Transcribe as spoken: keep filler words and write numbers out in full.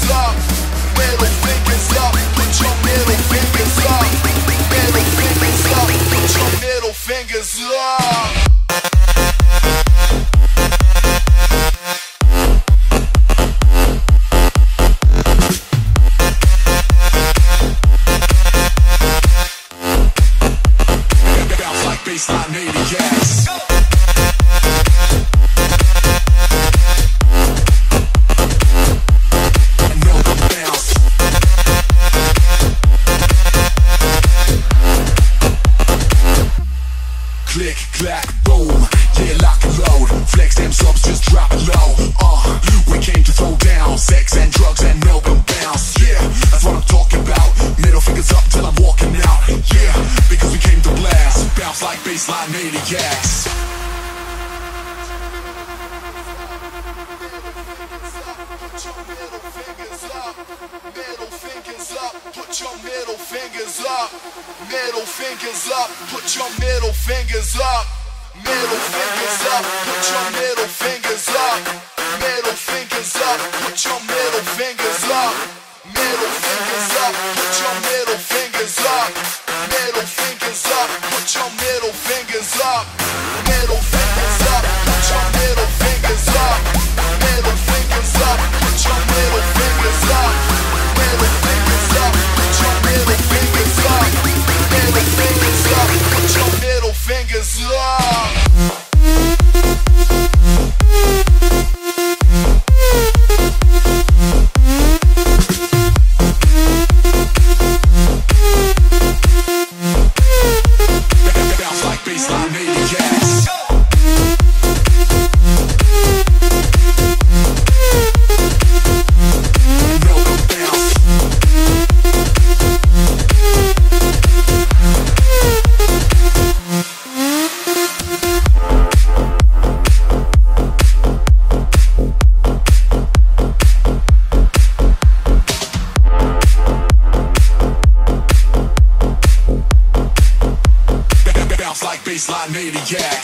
up, middle fingers up, put your middle fingers up, middle fingers up, put your middle fingers up. Baseline maniacs. And know the bounce. Click, clack, boom. Yeah, lock and load. Flex them subs, just drop it low. Uh, we came to throw down sex and drugs and milk and bounce. Yeah, that's what I'm talking about. Middle fingers up till I'm walking out. Yeah, because we came to blast. Bounce like baseline maniacs. Middle fingers up, put your middle fingers up. Middle fingers up, put your middle fingers up. Middle fingers up, put your middle fingers up. Middle fingers up, put your middle fingers up. Middle fingers up, put your middle fingers up. Middle fingers up, put your middle fingers up. Middle fingers up, put your middle fingers up. Middle fingers up, put your middle fingers up. Middle fingers up, put your middle fingers up. Middle fingers up, put your middle fingers up. Bounce like baseline maniacs. Know the bounce. Bounce like baseline maniacs.